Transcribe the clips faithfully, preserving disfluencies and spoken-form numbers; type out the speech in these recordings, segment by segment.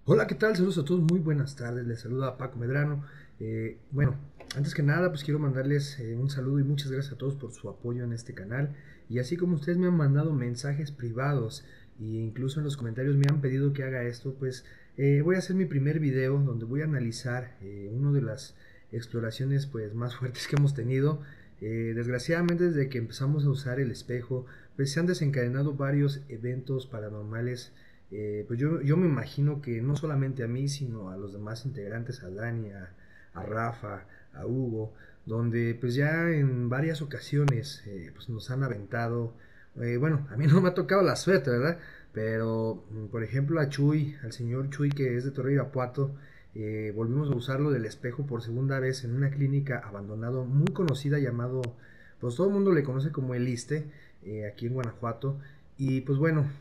Hola, ¿qué tal? Saludos a todos, muy buenas tardes, les saluda Paco Medrano. Eh, bueno, antes que nada, pues quiero mandarles eh, un saludo y muchas gracias a todos por su apoyo en este canal. Y así como ustedes me han mandado mensajes privados e incluso en los comentarios me han pedido que haga esto, pues eh, voy a hacer mi primer video donde voy a analizar eh, una de las exploraciones pues más fuertes que hemos tenido. Eh, desgraciadamente, desde que empezamos a usar el espejo, pues se han desencadenado varios eventos paranormales. Eh, pues yo, yo me imagino que no solamente a mí, sino a los demás integrantes, a Dani, a, a Rafa, a Hugo, donde pues ya en varias ocasiones eh, pues nos han aventado, eh, bueno, a mí no me ha tocado la suerte, ¿verdad? Pero, mm, por ejemplo, a Chuy, al señor Chuy, que es de Torre Irapuato, eh, volvimos a usarlo del espejo por segunda vez en una clínica abandonada muy conocida llamado, pues todo el mundo le conoce como el ISSSTE, eh, aquí en Guanajuato. Y pues bueno,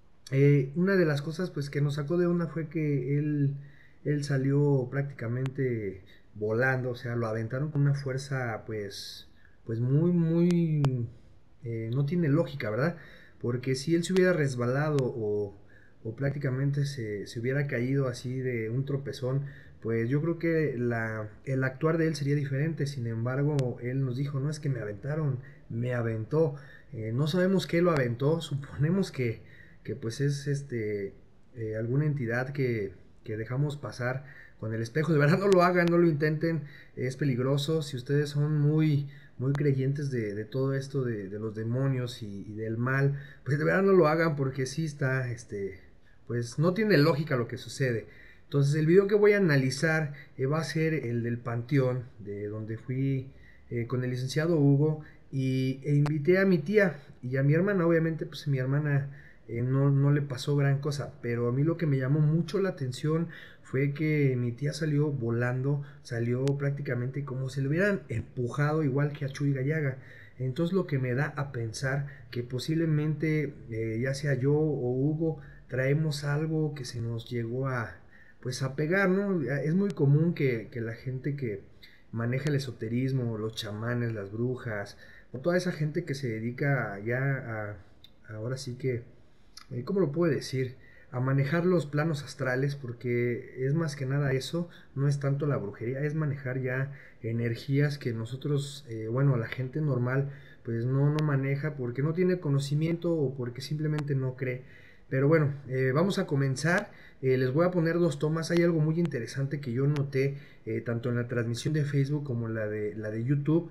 eh, una de las cosas pues que nos sacó de una fue que él, él salió prácticamente volando, o sea, lo aventaron con una fuerza pues, pues muy, muy, eh, no tiene lógica, ¿verdad? Porque si él se hubiera resbalado o, o prácticamente se, se hubiera caído así de un tropezón, pues yo creo que la, el actuar de él sería diferente. Sin embargo, él nos dijo, no es que me aventaron, me aventó. Eh, no sabemos qué lo aventó, suponemos que que pues es este eh, alguna entidad que, que dejamos pasar con el espejo. De verdad no lo hagan, no lo intenten, es peligroso. Si ustedes son muy muy creyentes de, de todo esto de, de los demonios y, y, del mal, pues de verdad no lo hagan porque sí está, este, pues no tiene lógica lo que sucede. Entonces el video que voy a analizar eh, va a ser el del panteón, de donde fui eh, con el licenciado Hugo y, e invité a mi tía y a mi hermana. Obviamente pues mi hermana eh, no, no le pasó gran cosa, pero a mí lo que me llamó mucho la atención fue que mi tía salió volando, salió prácticamente como si le hubieran empujado igual que a Chuy Gallaga. Entonces lo que me da a pensar que posiblemente eh, ya sea yo o Hugo traemos algo que se nos llegó a pues a pegar, ¿no? Es muy común que, que la gente que maneja el esoterismo, los chamanes, las brujas, o toda esa gente que se dedica ya a, ahora sí que eh, ¿cómo lo puedo decir? A manejar los planos astrales, porque es más que nada eso, no es tanto la brujería, es manejar ya energías que nosotros, eh, bueno, la gente normal, pues no, no maneja porque no tiene conocimiento o porque simplemente no cree. Pero bueno, eh, vamos a comenzar. Eh, les voy a poner dos tomas. Hay algo muy interesante que yo noté eh, tanto en la transmisión de Facebook como la de, la de YouTube.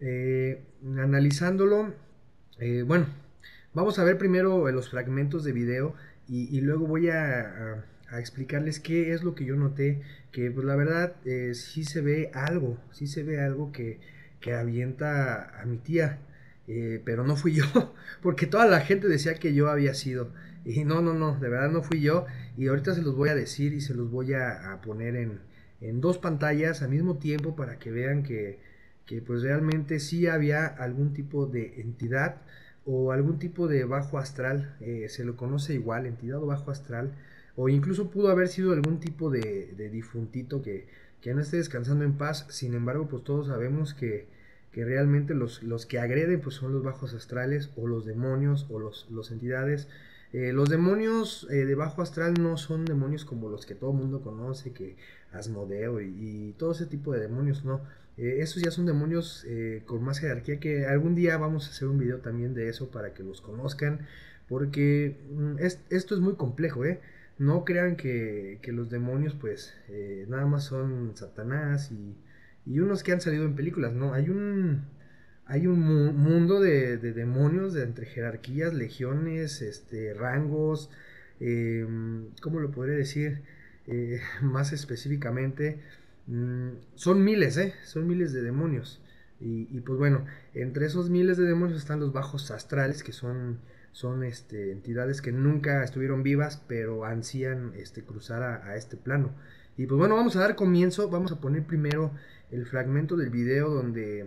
Eh, analizándolo, eh, bueno, vamos a ver primero eh, los fragmentos de video y, y luego voy a, a, a, explicarles qué es lo que yo noté, que pues la verdad eh, sí se ve algo, sí se ve algo que, que avienta a mi tía, eh, pero no fui yo, porque toda la gente decía que yo había sido, y no, no, no, de verdad no fui yo, y ahorita se los voy a decir y se los voy a, a poner en, en dos pantallas al mismo tiempo para que vean que, que pues realmente sí había algún tipo de entidad o algún tipo de bajo astral, eh, se lo conoce igual, entidad o bajo astral, o incluso pudo haber sido algún tipo de, de difuntito que, que no esté descansando en paz. Sin embargo, pues todos sabemos que, que realmente los, los que agreden pues son los bajos astrales o los demonios o los, los entidades. Eh, los demonios eh, de bajo astral no son demonios como los que todo el mundo conoce, que Asmodeo y, y todo ese tipo de demonios, no. Eh, esos ya son demonios eh, con más jerarquía, que algún día vamos a hacer un video también de eso para que los conozcan, porque mm, es, esto es muy complejo, ¿eh? No crean que, que los demonios pues eh, nada más son Satanás y, y unos que han salido en películas, no, hay un, hay un mu mundo de, de, demonios de entre jerarquías, legiones, este, rangos, eh, ¿cómo lo podría decir? Eh, más específicamente, mmm, son miles, ¿eh? Son miles de demonios. Y, y, pues bueno, entre esos miles de demonios están los bajos astrales, que son, son este, entidades que nunca estuvieron vivas, pero ansían este, cruzar a, a este plano. Y pues bueno, vamos a dar comienzo, vamos a poner primero el fragmento del video donde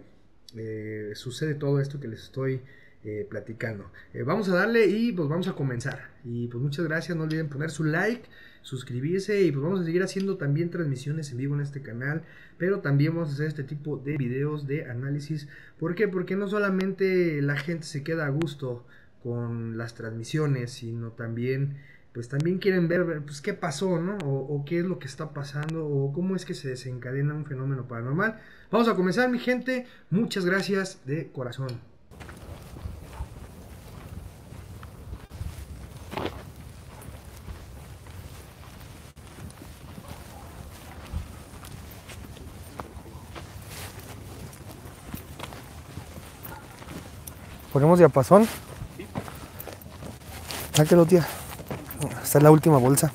eh, sucede todo esto que les estoy eh, platicando. Eh, vamos a darle y pues vamos a comenzar. Y pues muchas gracias, no olviden poner su like, suscribirse y pues vamos a seguir haciendo también transmisiones en vivo en este canal, pero también vamos a hacer este tipo de videos de análisis. ¿Por qué? Porque no solamente la gente se queda a gusto con las transmisiones, sino también pues también quieren ver, pues qué pasó, ¿no? O, o qué es lo que está pasando, o cómo es que se desencadena un fenómeno paranormal. Vamos a comenzar, mi gente. Muchas gracias de corazón. Ponemos diapasón. Sáquelo, tía. Esta es la última bolsa.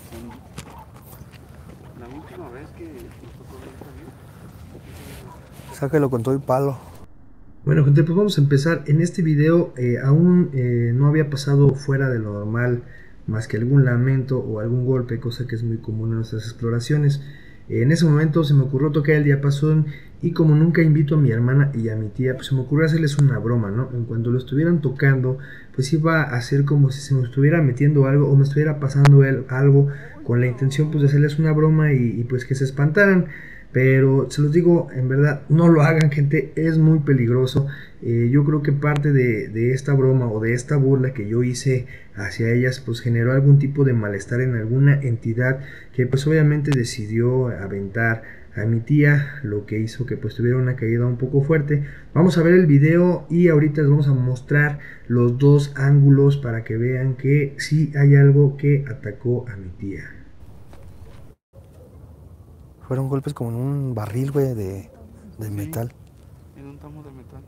La última vez que nos tocó ver esta vida. Sáquelo con todo el palo. Bueno, gente, pues vamos a empezar. En este video eh, aún eh, no había pasado fuera de lo normal más que algún lamento o algún golpe, cosa que es muy común en nuestras exploraciones. Eh, en ese momento se me ocurrió tocar el diapasón y como nunca invito a mi hermana y a mi tía, pues se me ocurrió hacerles una broma, ¿no? En cuanto lo estuvieran tocando, pues iba a hacer como si se me estuviera metiendo algo o me estuviera pasando el, algo con la intención pues de hacerles una broma y, y pues que se espantaran. Pero se los digo, en verdad, no lo hagan, gente, es muy peligroso. Eh, yo creo que parte de, de esta broma o de esta burla que yo hice hacia ellas, pues generó algún tipo de malestar en alguna entidad que pues obviamente decidió aventar a mi tía, lo que hizo que pues tuviera una caída un poco fuerte. Vamos a ver el video y ahorita les vamos a mostrar los dos ángulos para que vean que sí hay algo que atacó a mi tía. Fueron golpes como en un barril, güey, de, de Sí, metal. en un tamo de metal.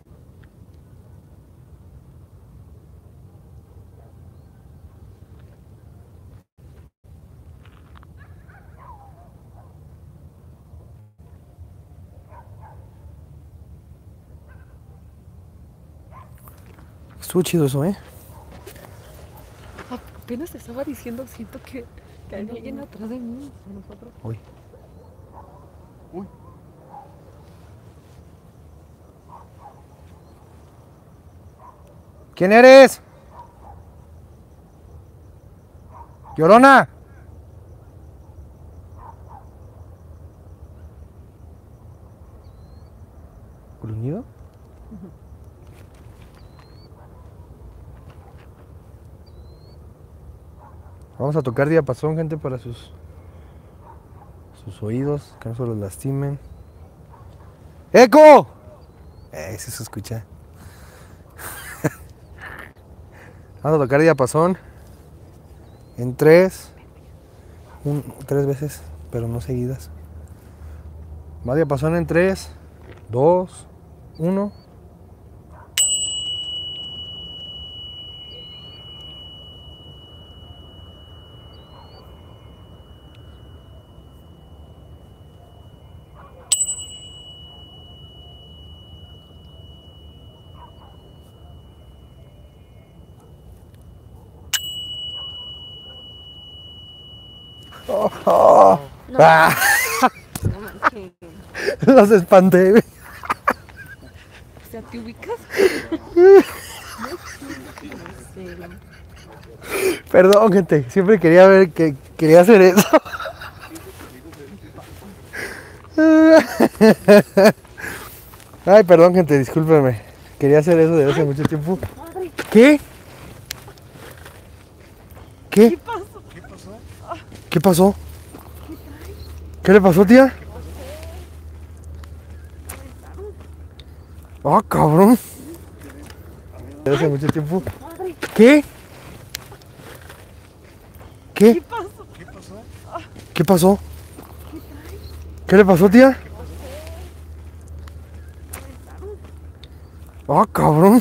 Estuvo chido eso, ¿eh? Apenas te estaba diciendo, siento que, que hay alguien atrás de mí, de nosotros. Uy. Uy, ¿Quién eres? ¡Llorona! ¿Gruñido? Vamos a tocar diapasón, gente, para sus sus oídos, que no se los lastimen. ¡Eco! Eh, sí se escucha. Vamos a tocar diapasón en tres, un, tres veces, pero no seguidas. Va diapasón en tres, dos, uno. Oh, oh. No. Ah, No manches. los espanté, güey. O sea, ¿te ubicas? No, Perdón, gente, siempre quería ver que quería hacer eso. Ay, perdón, gente, discúlpenme. Quería hacer eso desde hace mucho tiempo. ¿Qué? ¿Qué? ¿Qué pasó? ¿Qué pasó? ¿Qué le pasó, tía? Ah, cabrón. Desde hace mucho tiempo. ¿Qué? ¿Qué? ¿Qué pasó? ¿Qué pasó? ¿Qué le pasó, tía? Ah, cabrón.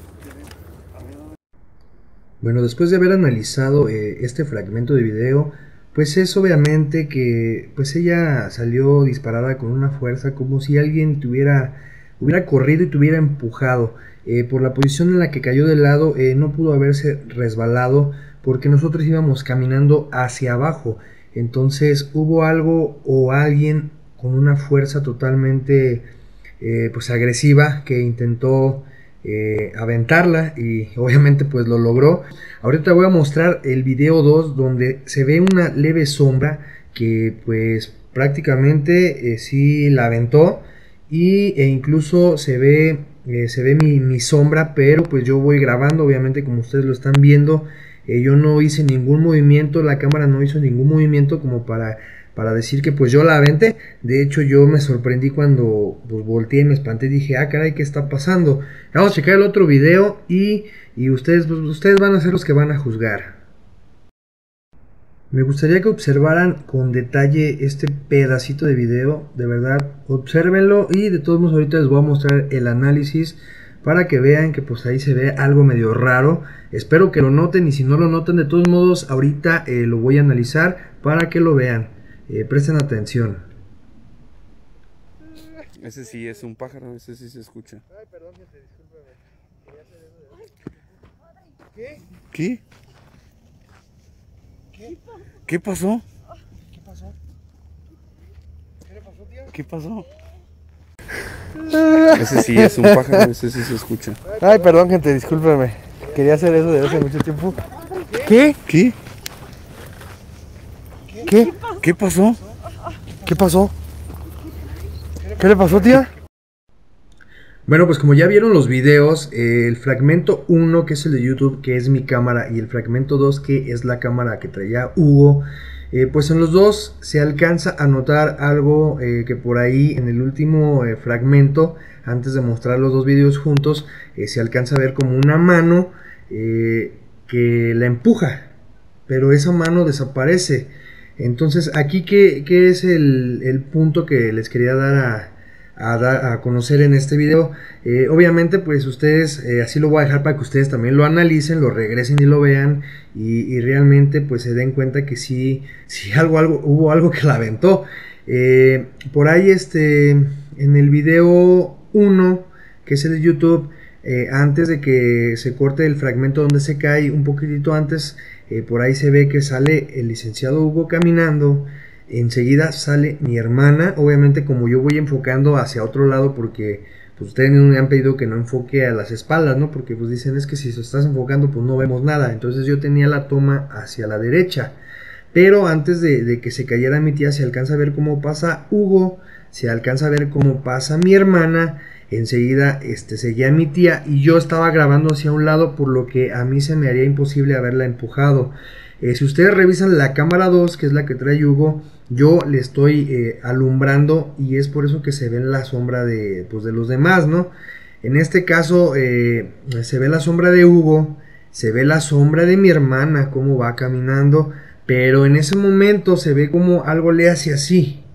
Bueno, después de haber analizado eh, este fragmento de video, pues es obviamente que pues ella salió disparada con una fuerza como si alguien tuviera, hubiera corrido y tuviera empujado. Eh, por la posición en la que cayó de lado, eh, no pudo haberse resbalado porque nosotros íbamos caminando hacia abajo. Entonces hubo algo o alguien con una fuerza totalmente eh, pues agresiva que intentó Eh, aventarla y obviamente pues lo logró. Ahorita voy a mostrar el video dos donde se ve una leve sombra que pues prácticamente eh, sí la aventó y, e incluso se ve, eh, se ve mi, mi sombra, pero pues yo voy grabando obviamente como ustedes lo están viendo eh, yo no hice ningún movimiento, la cámara no hizo ningún movimiento como para, para decir que pues yo la aventé. De hecho yo me sorprendí cuando pues volteé y me espanté y dije, ah caray, ¿qué está pasando? Vamos a checar el otro video y, y ustedes, pues, ustedes van a ser los que van a juzgar. Me gustaría que observaran con detalle este pedacito de video, de verdad, obsérvenlo y de todos modos ahorita les voy a mostrar el análisis para que vean que pues ahí se ve algo medio raro. Espero que lo noten y si no lo notan, de todos modos ahorita eh, lo voy a analizar para que lo vean. Eh, presten atención. Ese sí es un pájaro, ese sí se escucha. Ay, perdón, gente, discúlpeme. ¿Qué? ¿Qué? ¿Qué pasó? ¿Qué pasó? ¿Qué le pasó, tía? ¿Qué pasó? Ese sí es un pájaro, ese sí se escucha. Ay, perdón, gente, discúlpeme. Quería hacer eso desde hace mucho tiempo. ¿Qué? ¿Qué? ¿Qué? ¿Qué pasó? ¿Qué pasó? ¿Qué le pasó, tía? Bueno, pues como ya vieron los videos, eh, el fragmento uno, que es el de YouTube, que es mi cámara, y el fragmento dos, que es la cámara que traía Hugo, eh, pues en los dos se alcanza a notar algo eh, que por ahí en el último eh, fragmento, antes de mostrar los dos videos juntos, eh, se alcanza a ver como una mano eh, que la empuja, pero esa mano desaparece. Entonces aquí, ¿qué, qué es el, el punto que les quería dar a... A, dar, a conocer en este video? Eh, obviamente pues ustedes, eh, así lo voy a dejar para que ustedes también lo analicen, lo regresen y lo vean y, y realmente pues se den cuenta que sí, sí algo, algo, hubo algo que la aventó. Eh, por ahí este, en el video uno, que es el de YouTube, eh, antes de que se corte el fragmento donde se cae, un poquitito antes, eh, por ahí se ve que sale el licenciado Hugo caminando. Enseguida sale mi hermana, obviamente como yo voy enfocando hacia otro lado porque pues ustedes me han pedido que no enfoque a las espaldas, ¿no? Porque pues dicen es que si se estás enfocando pues no vemos nada, entonces yo tenía la toma hacia la derecha, pero antes de, de que se cayera mi tía se alcanza a ver cómo pasa Hugo, se alcanza a ver cómo pasa mi hermana, enseguida este, seguía mi tía y yo estaba grabando hacia un lado por lo que a mí se me haría imposible haberla empujado. Eh, si ustedes revisan la cámara dos, que es la que trae Hugo, yo le estoy eh, alumbrando y es por eso que se ve la sombra de, pues, de los demás, ¿no? En este caso eh, se ve la sombra de Hugo, se ve la sombra de mi hermana, cómo va caminando, pero en ese momento se ve como algo le hace así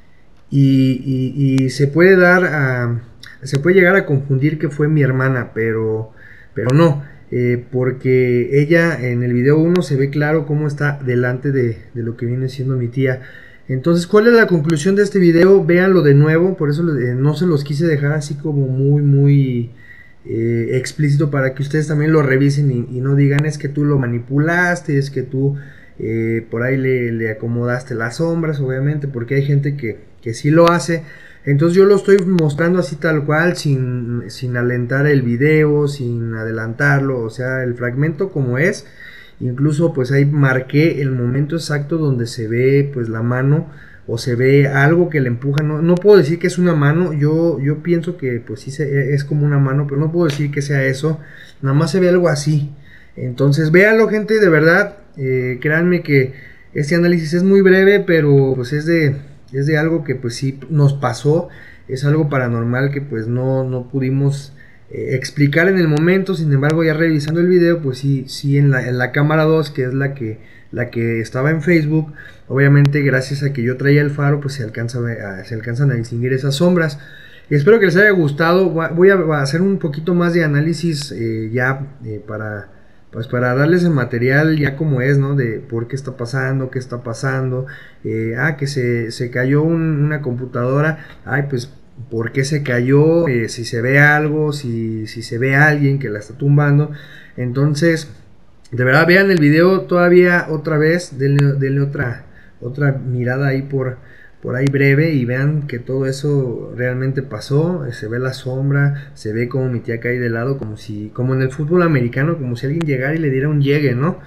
y, y, y se puede dar a, se puede llegar a confundir que fue mi hermana, pero, pero no. Eh, porque ella en el video uno se ve claro cómo está delante de, de lo que viene siendo mi tía. Entonces, ¿cuál es la conclusión de este video? Véanlo de nuevo, por eso eh, no se los quise dejar así como muy muy eh, explícito para que ustedes también lo revisen y, y no digan es que tú lo manipulaste, es que tú eh, por ahí le, le acomodaste las sombras, obviamente, porque hay gente que, que sí lo hace. Entonces yo lo estoy mostrando así tal cual, sin, sin alentar el video, sin adelantarlo, o sea, el fragmento como es. Incluso pues ahí marqué el momento exacto donde se ve pues la mano o se ve algo que le empuja. No, no puedo decir que es una mano, yo, yo pienso que pues sí se, es como una mano, pero no puedo decir que sea eso, nada más se ve algo así. Entonces véanlo, gente, de verdad, eh, créanme que este análisis es muy breve, pero pues es de... es de algo que pues sí nos pasó, es algo paranormal que pues no, no pudimos eh, explicar en el momento. Sin embargo, ya revisando el video, pues sí, sí en la, en la cámara dos, que es la que, la que estaba en Facebook, obviamente gracias a que yo traía el faro, pues se, alcanza a, se alcanzan a distinguir esas sombras. Y espero que les haya gustado. Voy a hacer un poquito más de análisis eh, ya eh, para... pues para darles el material ya como es, ¿no? De por qué está pasando, qué está pasando. Eh, ah, que se, se cayó un, una computadora. Ay, pues, ¿por qué se cayó? Eh, si se ve algo, si, si se ve a alguien que la está tumbando. Entonces, de verdad, vean el video todavía otra vez. Denle, denle otra, otra mirada ahí por... por ahí breve y vean que todo eso realmente pasó. Se ve la sombra, se ve como mi tía cae de lado, como si, como en el fútbol americano, como si alguien llegara y le diera un llegue, ¿no?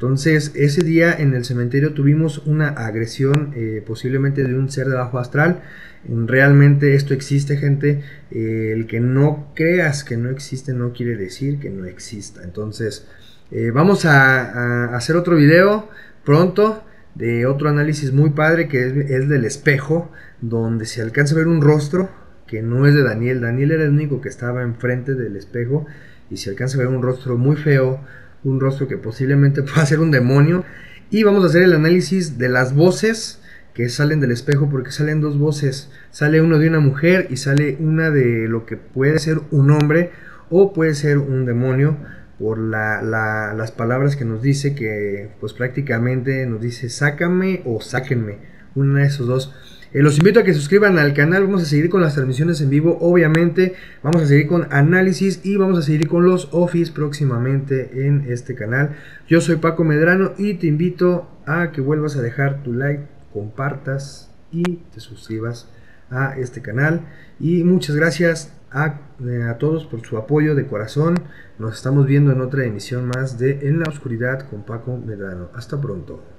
Entonces ese día en el cementerio tuvimos una agresión eh, posiblemente de un ser de bajo astral. Realmente esto existe, gente. Eh, el que no creas que no existe no quiere decir que no exista. Entonces eh, vamos a, a hacer otro video pronto de otro análisis muy padre que es, es del espejo, donde se alcanza a ver un rostro que no es de Daniel. Daniel era el único que estaba enfrente del espejo y se alcanza a ver un rostro muy feo, un rostro que posiblemente pueda ser un demonio. Y vamos a hacer el análisis de las voces que salen del espejo, porque salen dos voces, sale una de una mujer y sale una de lo que puede ser un hombre o puede ser un demonio, por la, la, las palabras que nos dice, que pues prácticamente nos dice sácame o sáquenme, una de esos dos. Eh, los invito a que se suscriban al canal. Vamos a seguir con las transmisiones en vivo, obviamente vamos a seguir con análisis y vamos a seguir con los office próximamente en este canal. Yo soy Paco Medrano y te invito a que vuelvas a dejar tu like, compartas y te suscribas a este canal. Y muchas gracias a, eh, a todos por su apoyo de corazón. Nos estamos viendo en otra emisión más de En la Oscuridad con Paco Medrano. Hasta pronto.